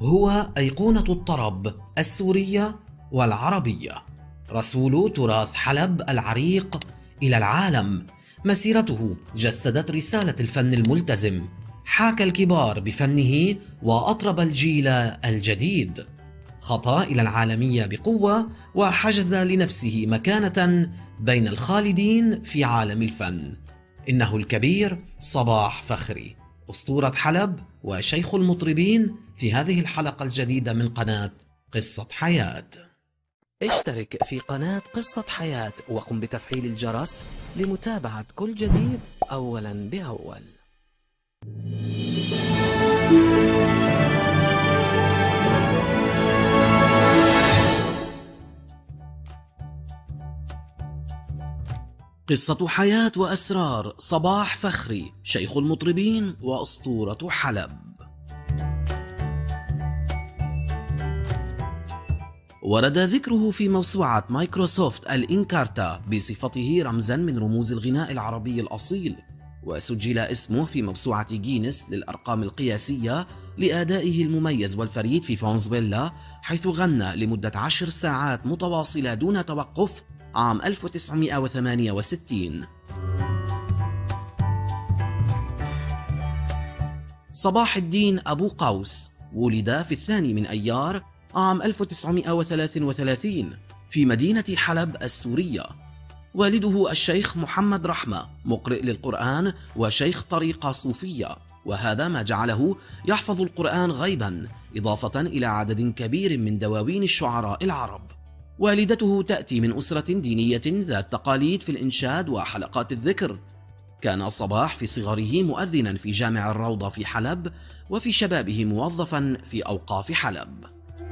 هو أيقونة الطرب السورية والعربية، رسول تراث حلب العريق إلى العالم. مسيرته جسدت رسالة الفن الملتزم، حاكى الكبار بفنه وأطرب الجيل الجديد، خطا إلى العالمية بقوة وحجز لنفسه مكانة بين الخالدين في عالم الفن. إنه الكبير صباح فخري، أسطورة حلب وشيخ المطربين، في هذه الحلقة الجديدة من قناة قصة حياة. اشترك في قناة قصة حياة وقم بتفعيل الجرس لمتابعة كل جديد أولا بأول. قصة حياة وأسرار صباح فخري، شيخ المطربين وأسطورة حلب. ورد ذكره في موسوعة مايكروسوفت الإنكارتا بصفته رمزا من رموز الغناء العربي الأصيل، وسجل اسمه في موسوعة جينيس للأرقام القياسية لأدائه المميز والفريد في فونزويلا، حيث غنى لمدة 10 ساعات متواصلة دون توقف عام 1968. صباح الدين أبو قوس ولد في 2 من أيار عام 1933 في مدينة حلب السورية. والده الشيخ محمد رحمة مقرئ للقرآن وشيخ طريقة صوفية، وهذا ما جعله يحفظ القرآن غيبا، إضافة إلى عدد كبير من دواوين الشعراء العرب. والدته تأتي من أسرة دينية ذات تقاليد في الإنشاد وحلقات الذكر. كان صباح في صغره مؤذنا في جامع الروضة في حلب، وفي شبابه موظفا في أوقاف حلب.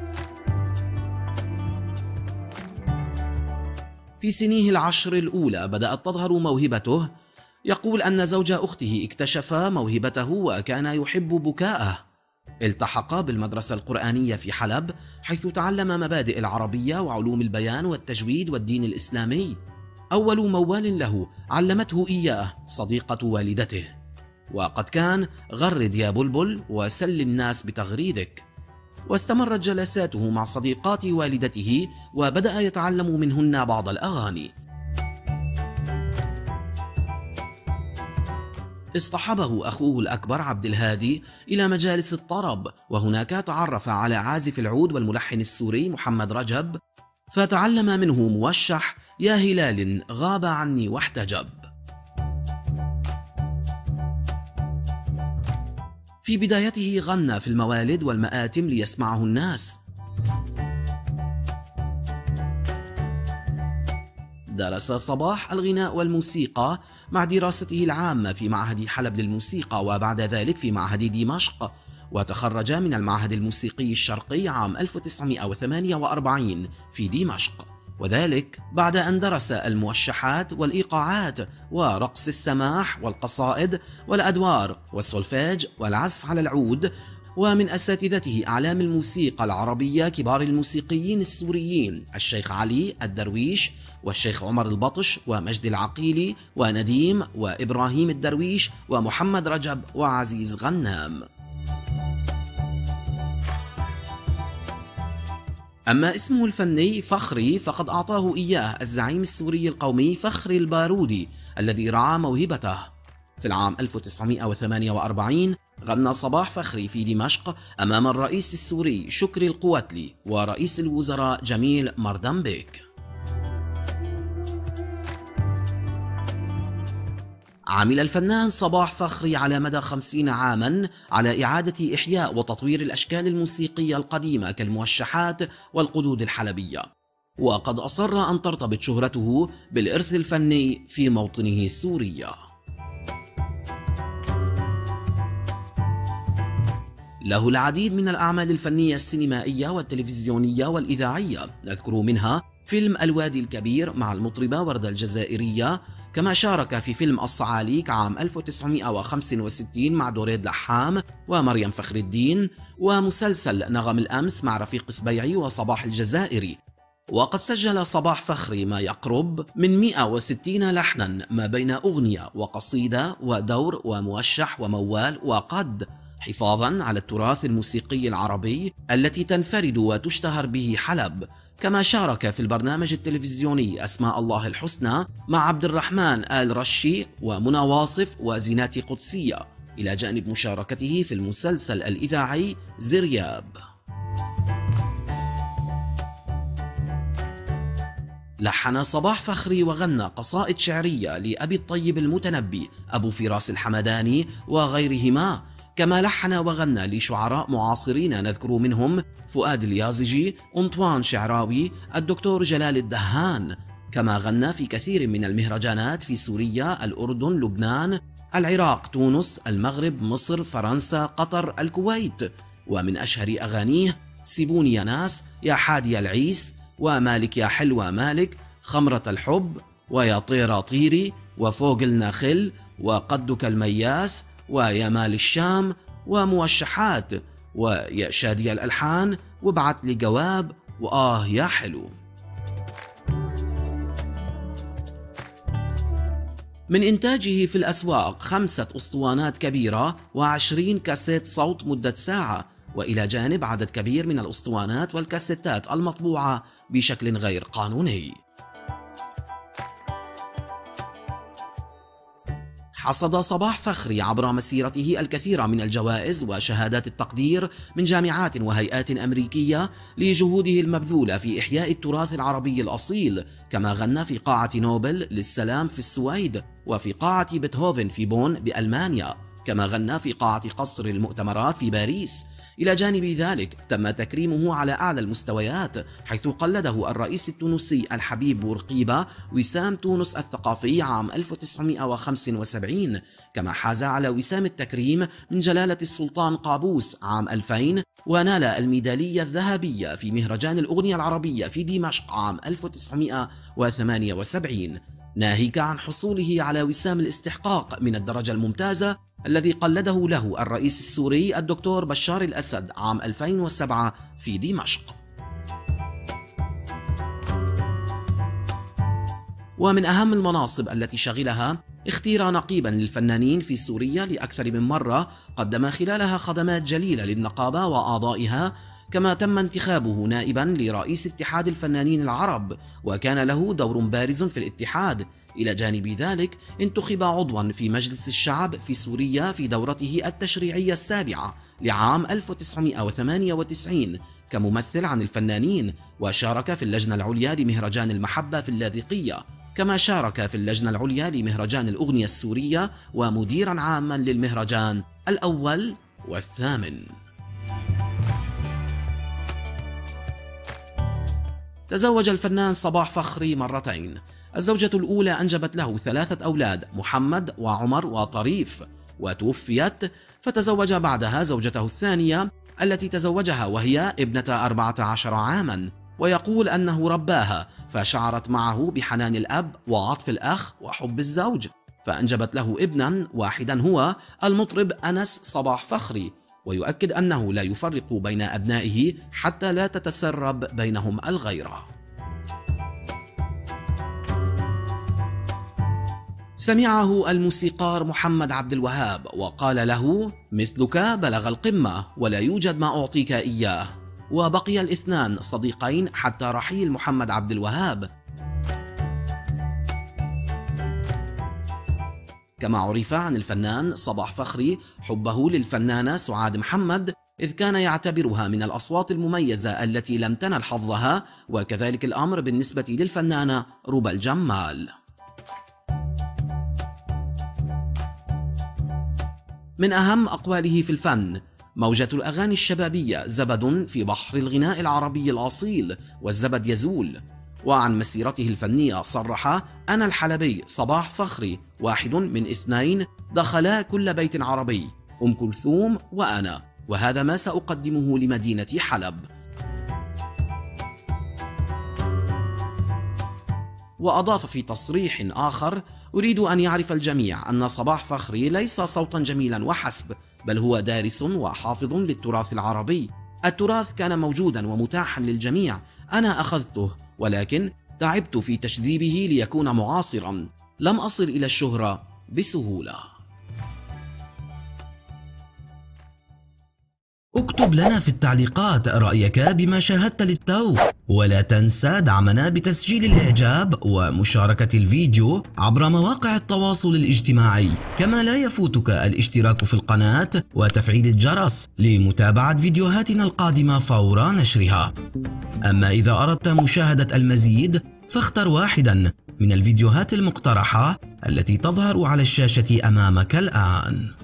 في سنيه العشر الأولى بدأت تظهر موهبته. يقول أن زوج أخته اكتشف موهبته وكان يحب بكاءه. التحق بالمدرسة القرآنية في حلب، حيث تعلم مبادئ العربية وعلوم البيان والتجويد والدين الإسلامي. أول موال له علمته إياه صديقة والدته، وقد كان غرد يا بلبل وسل الناس بتغريدك. واستمرت جلساته مع صديقات والدته، وبدأ يتعلم منهن بعض الأغاني. اصطحبه أخوه الأكبر عبد الهادي إلى مجالس الطرب، وهناك تعرف على عازف العود والملحن السوري محمد رجب، فتعلم منه موشح يا هلال غاب عني واحتجب. في بدايته غنى في الموالد والمآتم ليسمعه الناس. درس صباح الغناء والموسيقى مع دراسته العامة في معهد حلب للموسيقى، وبعد ذلك في معهد دمشق، وتخرج من المعهد الموسيقي الشرقي عام 1948 في دمشق، وذلك بعد أن درس الموشحات والإيقاعات ورقص السماح والقصائد والأدوار والسولفيج والعزف على العود. ومن أساتذته أعلام الموسيقى العربية كبار الموسيقيين السوريين الشيخ علي الدرويش والشيخ عمر البطش ومجد العقيلي ونديم وإبراهيم الدرويش ومحمد رجب وعزيز غنام. أما اسمه الفني فخري فقد أعطاه إياه الزعيم السوري القومي فخري البارودي الذي رعى موهبته. في العام 1948 غنى صباح فخري في دمشق أمام الرئيس السوري شكري القواتلي ورئيس الوزراء جميل مردمبيك. عمل الفنان صباح فخري على مدى 50 عاما على إعادة إحياء وتطوير الأشكال الموسيقية القديمة كالموشحات والقدود الحلبية، وقد أصر أن ترتبط شهرته بالإرث الفني في موطنه سوريا. له العديد من الأعمال الفنية السينمائية والتلفزيونية والإذاعية، نذكر منها فيلم الوادي الكبير مع المطربة وردة الجزائرية، كما شارك في فيلم الصعاليك عام 1965 مع دوريد لحام ومريم فخر الدين، ومسلسل نغم الأمس مع رفيق سبيعي وصباح الجزائري. وقد سجل صباح فخري ما يقرب من 160 لحنا ما بين أغنية وقصيدة ودور وموشح وموال وقد، حفاظا على التراث الموسيقي العربي التي تنفرد وتشتهر به حلب. كما شارك في البرنامج التلفزيوني أسماء الله الحسنى مع عبد الرحمن آل رشي ومنى واصف وزينات قدسية، إلى جانب مشاركته في المسلسل الإذاعي زرياب. لحن صباح فخري وغنى قصائد شعرية لأبي الطيب المتنبي، أبو فراس الحمداني وغيرهما. كما لحن وغنى لشعراء معاصرين نذكر منهم فؤاد اليازجي، أنطوان شعراوي، الدكتور جلال الدهان. كما غنى في كثير من المهرجانات في سوريا، الأردن، لبنان، العراق، تونس، المغرب، مصر، فرنسا، قطر، الكويت. ومن أشهر أغانيه سيبوني يا ناس، يا حادي العيس، ومالك يا حلوة مالك، خمرة الحب، ويا طيرة طيري، وفوق النخل، وقدك المياس، ويا مال الشام، وموشحات، ويا شادي الألحان، وابعت لي جواب، وآه يا حلو. من إنتاجه في الأسواق 5 أسطوانات كبيرة و20 كاسيت صوت مدة ساعة، وإلى جانب عدد كبير من الأسطوانات والكاسيتات المطبوعة بشكل غير قانوني. حصد صباح فخري عبر مسيرته الكثير من الجوائز وشهادات التقدير من جامعات وهيئات أمريكية لجهوده المبذولة في إحياء التراث العربي الأصيل. كما غنى في قاعة نوبل للسلام في السويد، وفي قاعة بيتهوفن في بون بألمانيا. كما غنى في قاعة قصر المؤتمرات في باريس. إلى جانب ذلك تم تكريمه على أعلى المستويات، حيث قلده الرئيس التونسي الحبيب بورقيبة وسام تونس الثقافي عام 1975. كما حاز على وسام التكريم من جلالة السلطان قابوس عام 2000، ونال الميدالية الذهبية في مهرجان الأغنية العربية في دمشق عام 1978، ناهيك عن حصوله على وسام الاستحقاق من الدرجة الممتازة الذي قلده له الرئيس السوري الدكتور بشار الأسد عام 2007 في دمشق. ومن أهم المناصب التي شغلها اختيار نقيبا للفنانين في سوريا لأكثر من مرة، قدم خلالها خدمات جليلة للنقابة وأعضائها. كما تم انتخابه نائبا لرئيس اتحاد الفنانين العرب، وكان له دور بارز في الاتحاد. إلى جانب ذلك انتخب عضوا في مجلس الشعب في سوريا في دورته التشريعية السابعة لعام 1998 كممثل عن الفنانين، وشارك في اللجنة العليا لمهرجان المحبة في اللاذقية. كما شارك في اللجنة العليا لمهرجان الأغنية السورية، ومديرا عاما للمهرجان الأول والثامن. تزوج الفنان صباح فخري مرتين. الزوجة الأولى أنجبت له 3 أولاد، محمد وعمر وطريف، وتوفيت، فتزوج بعدها زوجته الثانية التي تزوجها وهي ابنة 14 عاما، ويقول أنه رباها فشعرت معه بحنان الأب وعطف الأخ وحب الزوج، فأنجبت له ابنا واحدا هو المطرب أنس صباح فخري، ويؤكد أنه لا يفرق بين أبنائه حتى لا تتسرب بينهم الغيرة. سمعه الموسيقار محمد عبد الوهاب وقال له: مثلك بلغ القمة ولا يوجد ما أعطيك إياه. وبقي الاثنان صديقين حتى رحيل محمد عبد الوهاب. كما عرف عن الفنان صباح فخري حبه للفنانة سعاد محمد، إذ كان يعتبرها من الأصوات المميزة التي لم تنل حظها، وكذلك الأمر بالنسبة للفنانة ربى الجمال. من أهم أقواله في الفن: موجة الأغاني الشبابية زبد في بحر الغناء العربي الأصيل، والزبد يزول. وعن مسيرته الفنية صرح: أنا الحلبي صباح فخري واحد من 2 دخلا كل بيت عربي، أم كلثوم وأنا، وهذا ما سأقدمه لمدينة حلب. وأضاف في تصريح آخر: أريد أن يعرف الجميع أن صباح فخري ليس صوتا جميلا وحسب، بل هو دارس وحافظ للتراث العربي. التراث كان موجودا ومتاحا للجميع، أنا أخذته، ولكن تعبت في تشذيبه ليكون معاصرا، لم أصل إلى الشهرة بسهولة. اكتب لنا في التعليقات رأيك بما شاهدت للتو، ولا تنسى دعمنا بتسجيل الإعجاب ومشاركة الفيديو عبر مواقع التواصل الاجتماعي، كما لا يفوتك الاشتراك في القناة وتفعيل الجرس لمتابعة فيديوهاتنا القادمة فور نشرها. أما إذا أردت مشاهدة المزيد فاختر واحدا من الفيديوهات المقترحة التي تظهر على الشاشة أمامك الآن.